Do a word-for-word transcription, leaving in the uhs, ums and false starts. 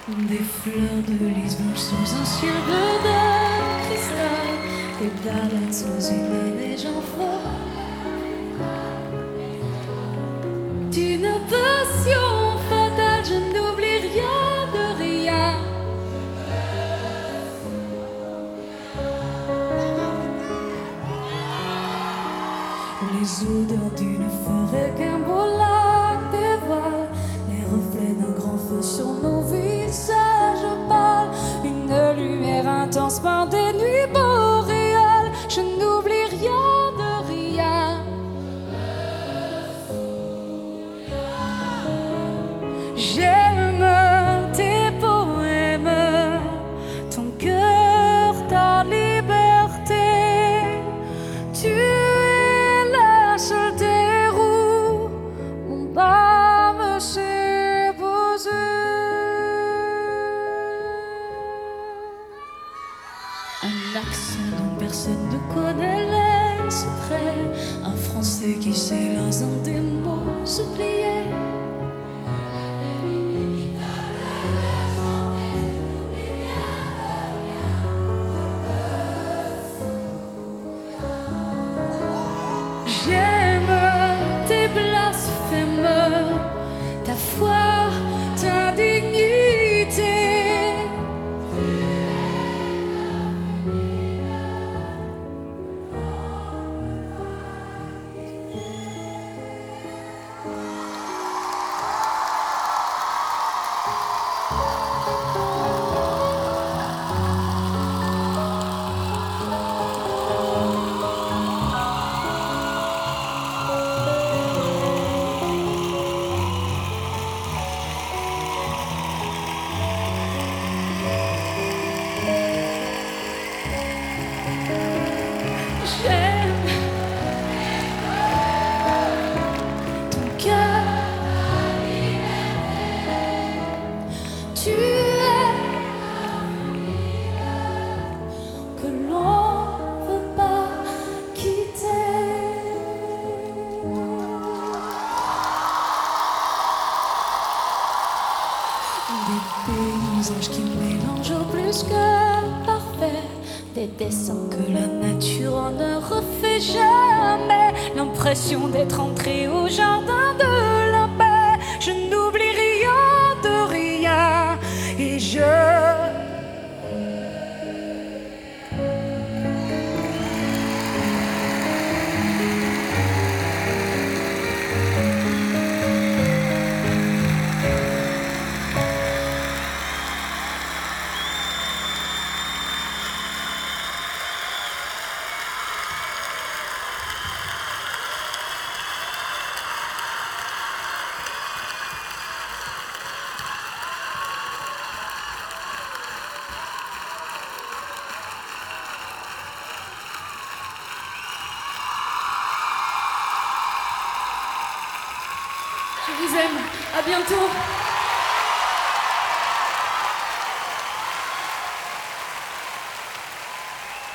Des fleurs de lys blanches sous un ciel bleu de cristal, des balades sous une neige et j'en d'une passion fatale, je n'oublie rien de rien. Les odeurs d'une forêt qu'un beau lac dévoile, les reflets d'un grand feu sur nos visages pâles, une lumière intense par des nuits boréales, je n'oublie rien de rien. J'aime tes poèmes, ton cœur, ta liberté. Tu es la seule terre où mon âme s'est posée. Un accent dont personne ne connaît les secrets, un français qui s'élance en des mots oubliés. J'aime tes blasphèmes, ta foi, ta dignité. J'aime ton cœur, tu es que l'on ne peut pas quitter. Des paysages qui mélangent au plus que parfait, des dessins que la nature ne refait jamais, l'impression d'être entré au jardin de la paix. Je n'oublie rien de rien et je Je vous aime. À bientôt.